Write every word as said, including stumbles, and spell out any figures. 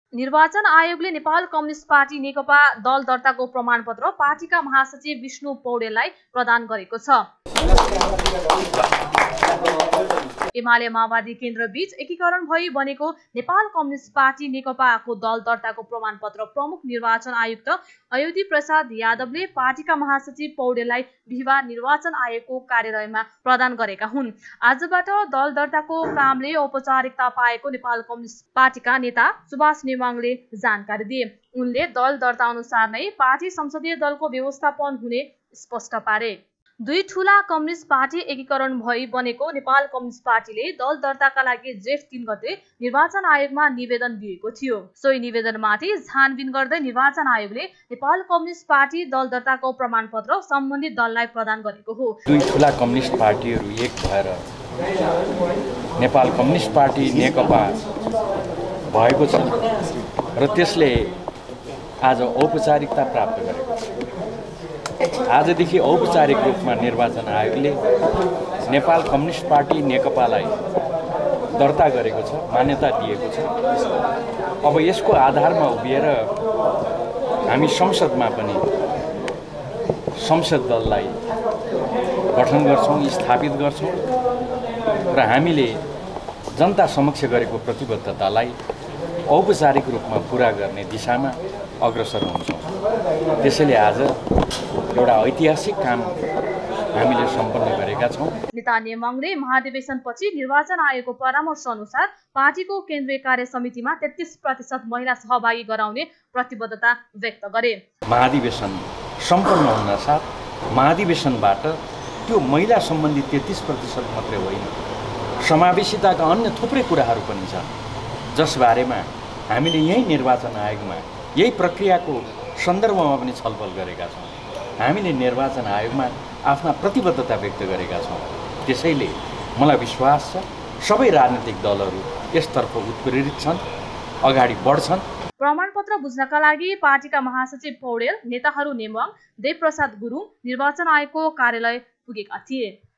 निर्वाचन आयोगले Nepal communist party नेकपा दल दर्ताको प्रमाणपत्र पार्टीका महासचिव विष्णु पौडेललाई प्रदान गरेको छ। एमाले माओवादी केन्द्र बीच एकीकरण भई बनेको नेपाल कम्युनिस्ट पार्टी नेकपाको दल दर्ताको प्रमाणपत्र प्रमुख निर्वाचन आयुक्त अयोधी प्रसाद यादवले पार्टीका महासचिव पौडेललाई बिहिबार निर्वाचन आयोगको कार्यालयमा प्रदान गरेका हुन्। आजबाट दल दर्ताको कामले औपचारिकता पाएको नेपाल कम्युनिस्ट पार्टीका नेता सुभाष नेमाङले जानकारी दिए। उनले दल दर्ता अनुसार नै पार्टी संसदीय दलको व्यवस्थापन हुने स्पष्ट पारे। दुई ठूला कम्युनिस्ट पार्टी एकीकरण भई बनेको नेपाल कम्युनिस्ट पार्टीले दल दर्ताका लागि जेठ तीन गते निर्वाचन आयोगमा निवेदन दिएको थियो। सोही निवेदनमाथि छानबिन गर्दै निर्वाचन आयोगले नेपाल कम्युनिस्ट पार्टी दल दर्ताको प्रमाणपत्र सम्बन्धित दललाई प्रदान गरेको हो। दुई ठूला कम्युनिस्ट पार्टीहरू एक भएर नेपाल कम्युनिस्ट पार्टी नेकपा भएको छ र त्यसले आज औपचारिकता प्राप्त गरेको छ। आजदेखि औपचारिक रूपमा निर्वाचन आयोगले नेपाल कम्युनिस्ट पार्टी नेकपालाई दर्ता गरेको छ, मान्यता दिएको छ। अब यसको आधारमा उभिएर हामी संसदमा पनि संसद दललाई गठन गर्छौँ, स्थापित गर्छौँ र हामीले जनता समक्ष गरेको प्रतिबद्धतालाई औपचारिक रूपमा पुरा गर्ने दिशामा अग्रसर हुन्छौँ। त्यसैले आज एउटा ऐतिहासिक काम हामीले सम्पन्न गरेका छौँ। नेता नेमाङले महाधिवेशनपछि निर्वाचन आयोगको परामर्श अनुसार पार्टीको केन्द्रीय कार्य समितिमा तेत्तीस प्रतिशत महिला सहभागी गराउने प्रतिबद्धता व्यक्त गरे। महाधिवेशन सम्पन्न हुन साथ महाधिवेशनबाट त्यो महिला सम्बन्धी तेत्तीस प्रतिशत मात्रै होइन, समावेशिताका अन्य थुप्रै कुराहरू पनि छन् जसबारेमा हामीले यही निर्वाचन आयोगमा यही प्रक्रियाको सन्दर्भमा पनि छलफल गरेका छौँ। हामीले निर्वाचन आयोगमा आफ्ना प्रतिबद्धता व्यक्त गरेका छौँ। त्यसैले मलाई विश्वास छ सबै राजनीतिक दलहरू यसतर्फ उत्प्रेरित छन्, अगाडि बढ्छन्। प्रमाणपत्र बुझ्नका लागि पार्टीका महासचिव पौडेल, नेताहरू नेमाङ, देवप्रसाद गुरुङ निर्वाचन आयोगको कार्यालय पुगेका थिए।